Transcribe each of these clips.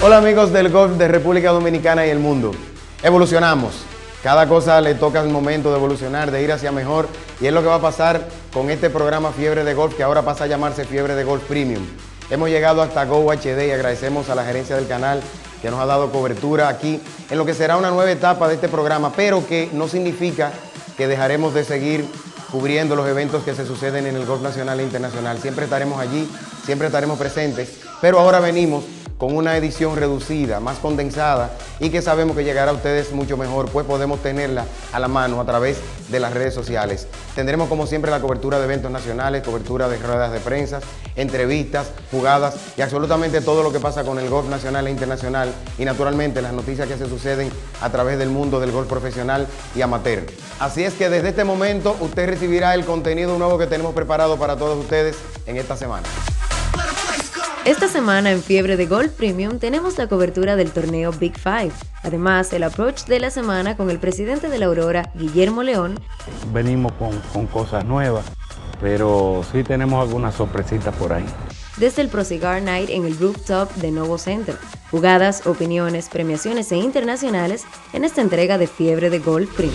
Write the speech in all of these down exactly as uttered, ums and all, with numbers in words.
Hola amigos del golf de República Dominicana y el mundo. Evolucionamos. Cada cosa le toca el momento de evolucionar, de ir hacia mejor, y es lo que va a pasar con este programa Fiebre de Golf, que ahora pasa a llamarse Fiebre de Golf Premium. Hemos llegado hasta Go H D y agradecemos a la gerencia del canal que nos ha dado cobertura aquí en lo que será una nueva etapa de este programa, pero que no significa que dejaremos de seguir cubriendo los eventos que se suceden en el golf nacional e internacional. Siempre estaremos allí, siempre estaremos presentes, pero ahora venimos con una edición reducida, más condensada, y que sabemos que llegará a ustedes mucho mejor, pues podemos tenerla a la mano a través de las redes sociales. Tendremos como siempre la cobertura de eventos nacionales, cobertura de ruedas de prensa, entrevistas, jugadas y absolutamente todo lo que pasa con el golf nacional e internacional, y naturalmente las noticias que se suceden a través del mundo del golf profesional y amateur. Así es que desde este momento usted recibirá el contenido nuevo que tenemos preparado para todos ustedes en esta semana. Esta semana en Fiebre de Golf Premium tenemos la cobertura del torneo Big Five. Además, el approach de la semana con el presidente de la Aurora, Guillermo León. Venimos con, con cosas nuevas, pero sí tenemos algunas sorpresitas por ahí. Desde el Pro Cigar Night en el Rooftop de Novo Center. Jugadas, opiniones, premiaciones e internacionales en esta entrega de Fiebre de Golf Premium.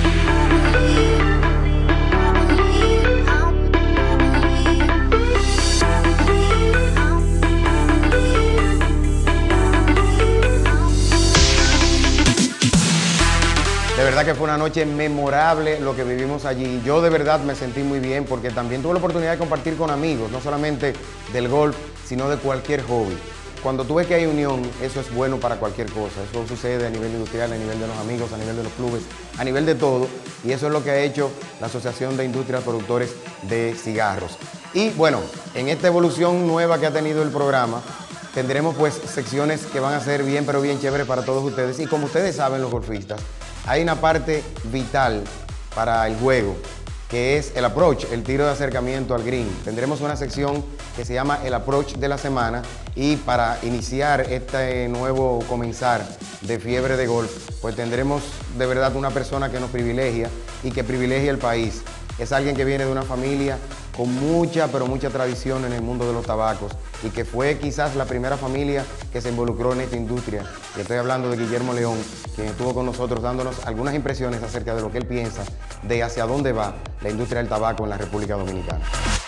De verdad que fue una noche memorable lo que vivimos allí. Yo de verdad me sentí muy bien porque también tuve la oportunidad de compartir con amigos, no solamente del golf, sino de cualquier hobby. Cuando tú ves que hay unión, eso es bueno para cualquier cosa. Eso sucede a nivel industrial, a nivel de los amigos, a nivel de los clubes, a nivel de todo. Y eso es lo que ha hecho la Asociación de Industrias Productores de Cigarros. Y bueno, en esta evolución nueva que ha tenido el programa, tendremos pues secciones que van a ser bien, pero bien chéveres para todos ustedes. Y como ustedes saben, los golfistas, hay una parte vital para el juego, que es el approach, el tiro de acercamiento al green. Tendremos una sección que se llama el approach de la semana, y para iniciar este nuevo comenzar de Fiebre de Golf, pues tendremos de verdad una persona que nos privilegia y que privilegia el país. Es alguien que viene de una familia con mucha, pero mucha tradición en el mundo de los tabacos, y que fue quizás la primera familia que se involucró en esta industria. Y estoy hablando de Guillermo León, quien estuvo con nosotros dándonos algunas impresiones acerca de lo que él piensa de hacia dónde va la industria del tabaco en la República Dominicana.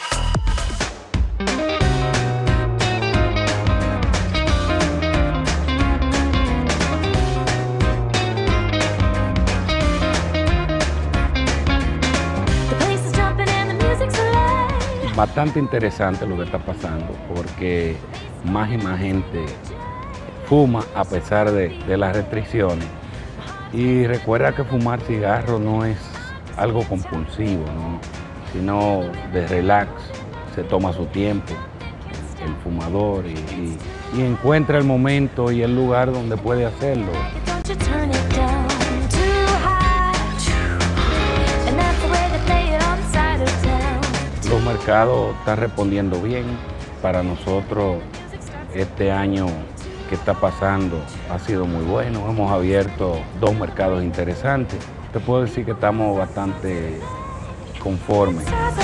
Bastante interesante lo que está pasando, porque más y más gente fuma a pesar de, de las restricciones. Y recuerda que fumar cigarro no es algo compulsivo, ¿no? Sino de relax, se toma su tiempo el fumador y, y, y encuentra el momento y el lugar donde puede hacerlo. Los mercados están respondiendo bien. Para nosotros este año que está pasando ha sido muy bueno. Hemos abierto dos mercados interesantes. Te puedo decir que estamos bastante conformes.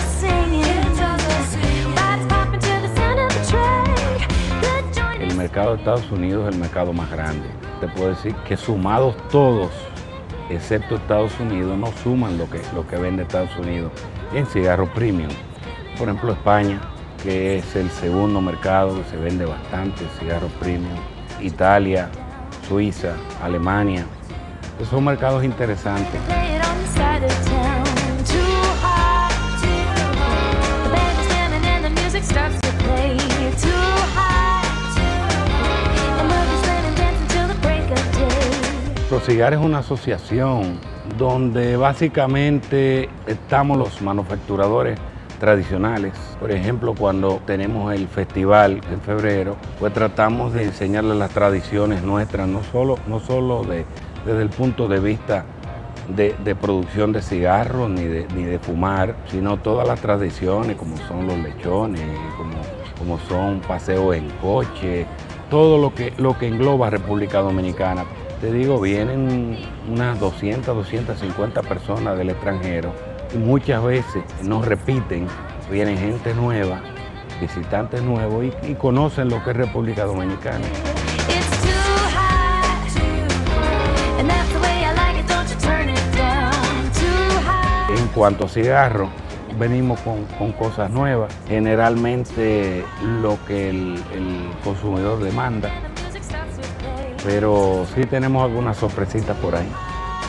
El mercado de Estados Unidos es el mercado más grande. Te puedo decir que sumados todos, excepto Estados Unidos, no suman lo que, lo que vende Estados Unidos en cigarros premium. Por ejemplo, España, que es el segundo mercado que se vende bastante cigarros premium. Italia, Suiza, Alemania. Esos son mercados interesantes. Procigar es una asociación donde básicamente estamos los manufacturadores tradicionales. Por ejemplo, cuando tenemos el festival en febrero, pues tratamos de enseñarles las tradiciones nuestras, no solo, no solo de, desde el punto de vista de, de producción de cigarros ni de, ni de fumar, sino todas las tradiciones, como son los lechones, como, como son paseos en coche, todo lo que, lo que engloba República Dominicana. Te digo, vienen unas doscientas, doscientas cincuenta personas del extranjero. Y muchas veces nos repiten, vienen gente nueva, visitantes nuevos y, y conocen lo que es República Dominicana. cuanto a cigarros, venimos con, con cosas nuevas, generalmente lo que el, el consumidor demanda, pero sí tenemos algunas sorpresitas por ahí.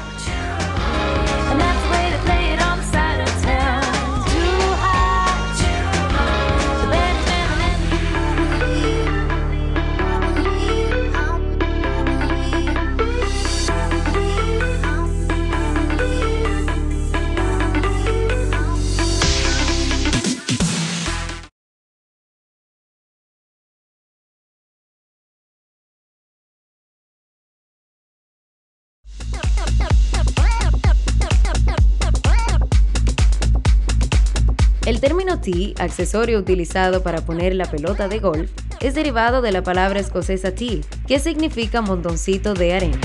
El término tee, accesorio utilizado para poner la pelota de golf, es derivado de la palabra escocesa tee, que significa montoncito de arena.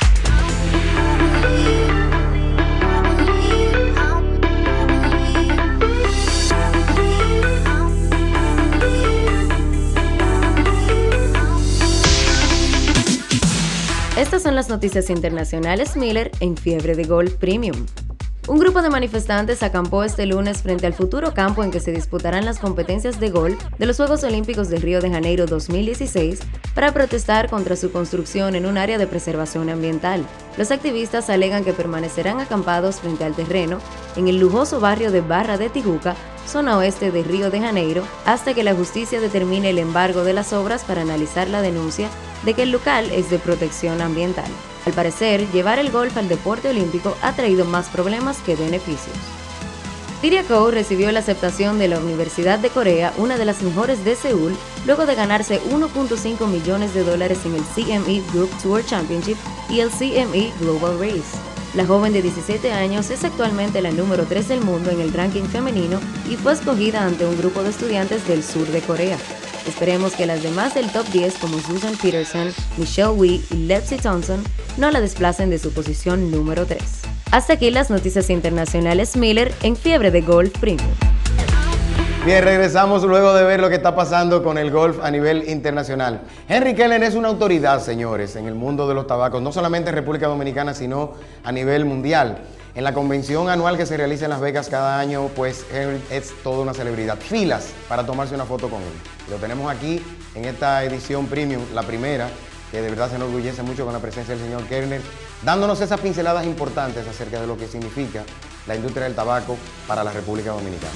Estas son las noticias internacionales Miller en Fiebre de Golf Premium. Un grupo de manifestantes acampó este lunes frente al futuro campo en que se disputarán las competencias de golf de los Juegos Olímpicos de Río de Janeiro dos mil dieciséis para protestar contra su construcción en un área de preservación ambiental. Los activistas alegan que permanecerán acampados frente al terreno en el lujoso barrio de Barra de Tijuca, zona oeste de Río de Janeiro, hasta que la justicia determine el embargo de las obras para analizar la denuncia de que el local es de protección ambiental. Al parecer, llevar el golf al deporte olímpico ha traído más problemas que beneficios. Diria Ko recibió la aceptación de la Universidad de Corea, una de las mejores de Seúl, luego de ganarse uno punto cinco millones de dólares en el C M E Group Tour Championship y el C M E Global Race. La joven de diecisiete años es actualmente la número tres del mundo en el ranking femenino y fue escogida ante un grupo de estudiantes del sur de Corea. Esperemos que las demás del top diez como Susan Peterson, Michelle Wie y Lexi Thompson no la desplacen de su posición número tres. Hasta aquí las noticias internacionales Miller en Fiebre de Golf Premium. Bien, regresamos luego de ver lo que está pasando con el golf a nivel internacional. Henry Kellen es una autoridad, señores, en el mundo de los tabacos, no solamente en República Dominicana, sino a nivel mundial. En la convención anual que se realiza en Las Vegas cada año, pues Henry es toda una celebridad. Filas para tomarse una foto con él. Lo tenemos aquí en esta edición premium, la primera, que de verdad se enorgullece mucho con la presencia del señor Kellner, dándonos esas pinceladas importantes acerca de lo que significa la industria del tabaco para la República Dominicana.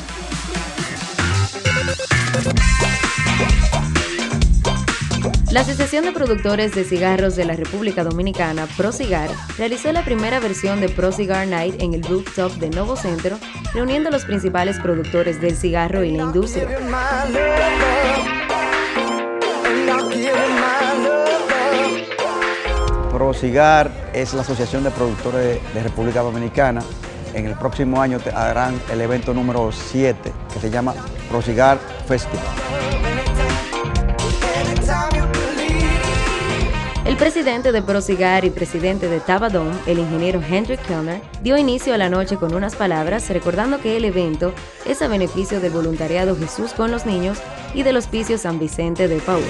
La Asociación de Productores de Cigarros de la República Dominicana, ProCigar, realizó la primera versión de ProCigar Night en el rooftop de Novo Centro, reuniendo a los principales productores del cigarro y la industria. ProCigar es la Asociación de Productores de República Dominicana. En el próximo año harán el evento número siete, que se llama ProCigar Festival. El presidente de ProCigar y presidente de Tabadom, el ingeniero Hendrik Kellner, dio inicio a la noche con unas palabras recordando que el evento es a beneficio del voluntariado Jesús con los Niños y del Hospicio San Vicente de Paúl.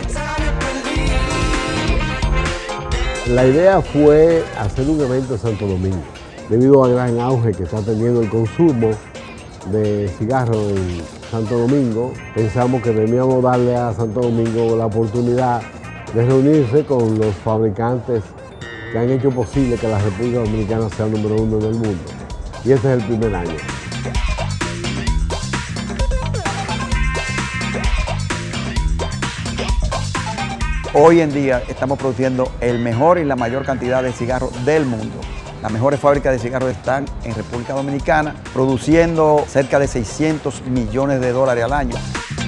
La idea fue hacer un evento en Santo Domingo, debido al gran auge que está teniendo el consumo de cigarros en Santo Domingo. Pensamos que debíamos darle a Santo Domingo la oportunidad de reunirse con los fabricantes que han hecho posible que la República Dominicana sea el número uno en el mundo. Y este es el primer año. Hoy en día estamos produciendo el mejor y la mayor cantidad de cigarros del mundo. Las mejores fábricas de cigarros están en República Dominicana, produciendo cerca de seiscientos millones de dólares al año.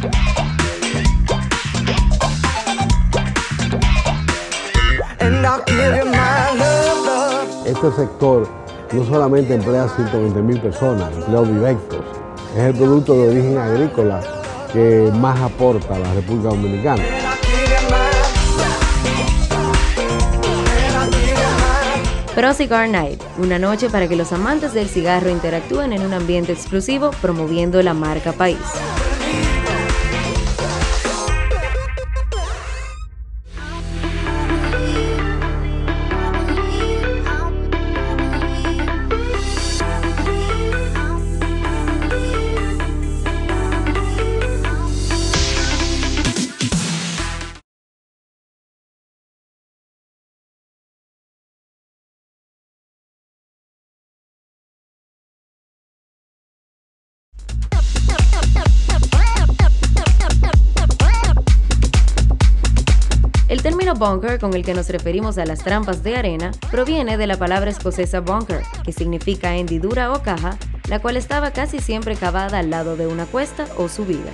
Este sector no solamente emplea ciento veinte mil personas, empleos directos, es el producto de origen agrícola que más aporta a la República Dominicana. ProCigar Night, una noche para que los amantes del cigarro interactúen en un ambiente exclusivo promoviendo la marca país. término bunker, con el que nos referimos a las trampas de arena, proviene de la palabra escocesa bunker, que significa hendidura o caja, la cual estaba casi siempre cavada al lado de una cuesta o subida.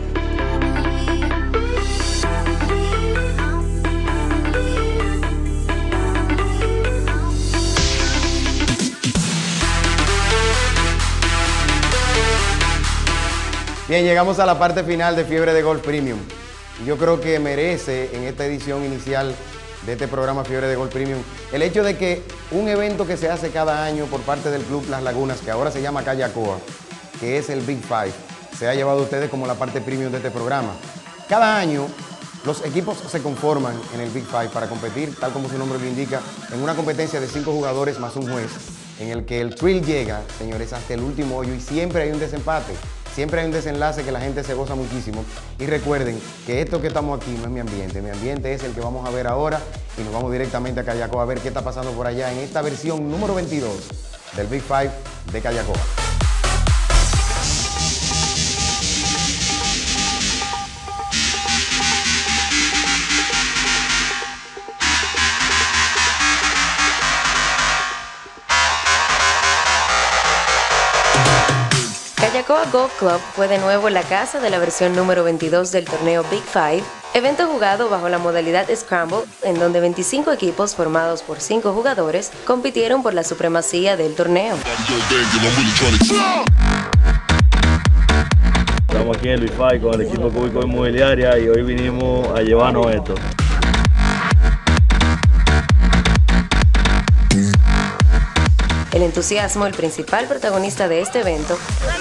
Bien, llegamos a la parte final de Fiebre de Golf Premium. Yo creo que merece en esta edición inicial de este programa Fiebre de Golf Premium el hecho de que un evento que se hace cada año por parte del Club Las Lagunas, que ahora se llama Callacoa, que es el Big Five, se ha llevado a ustedes como la parte premium de este programa. Cada año los equipos se conforman en el Big Five para competir, tal como su nombre lo indica, en una competencia de cinco jugadores más un juez, en el que el thrill llega, señores, hasta el último hoyo y siempre hay un desempate. Siempre hay un desenlace que la gente se goza muchísimo. Y recuerden que esto que estamos aquí no es mi ambiente. Mi ambiente es el que vamos a ver ahora y nos vamos directamente a Callacoa a ver qué está pasando por allá en esta versión número veintidós del Big Five de Callacoa. Callacoa Golf Club fue de nuevo la casa de la versión número veintidós del torneo Big Five, evento jugado bajo la modalidad Scramble, en donde veinticinco equipos formados por cinco jugadores compitieron por la supremacía del torneo. Estamos aquí en el Big Five con el equipo Cúbico Inmobiliaria y hoy vinimos a llevarnos esto. El entusiasmo, el principal protagonista de este evento,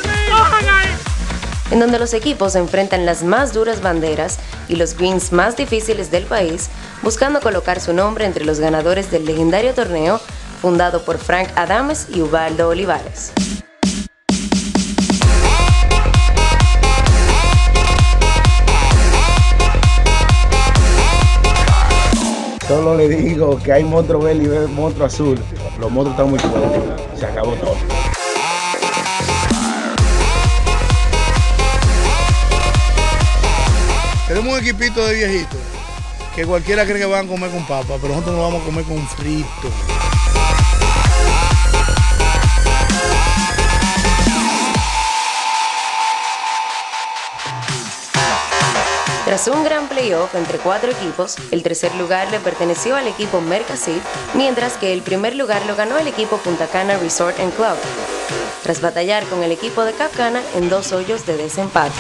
en donde los equipos enfrentan las más duras banderas y los greens más difíciles del país, buscando colocar su nombre entre los ganadores del legendario torneo fundado por Frank Adames y Ubaldo Olivares. Solo le digo que hay monstruo verde y monstruo azul. Los monstruos están muy fuertes. Se acabó todo. Tenemos un equipito de viejitos que cualquiera cree que van a comer con papa, pero nosotros nos vamos a comer con frito. Tras un gran playoff entre cuatro equipos, el tercer lugar le perteneció al equipo Mercasip, mientras que el primer lugar lo ganó el equipo Punta Cana Resort and Club, tras batallar con el equipo de Cap Cana en dos hoyos de desempate.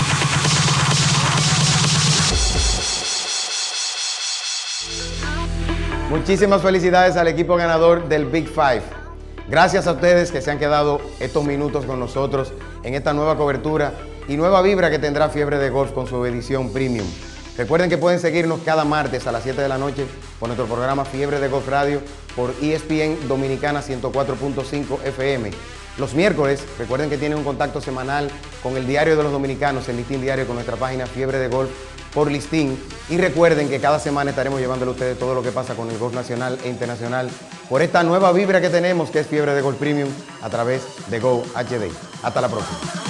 Muchísimas felicidades al equipo ganador del Big Five. Gracias a ustedes que se han quedado estos minutos con nosotros en esta nueva cobertura y nueva vibra que tendrá Fiebre de Golf con su edición Premium. Recuerden que pueden seguirnos cada martes a las siete de la noche por nuestro programa Fiebre de Golf Radio por E S P N Dominicana ciento cuatro punto cinco F M. Los miércoles, recuerden que tienen un contacto semanal con el Diario de los Dominicanos, el listín diario con nuestra página Fiebre de Golf por listín. Y recuerden que cada semana estaremos llevándole a ustedes todo lo que pasa con el golf nacional e internacional por esta nueva vibra que tenemos, que es Fiebre de Golf Premium, a través de Go H D. Hasta la próxima.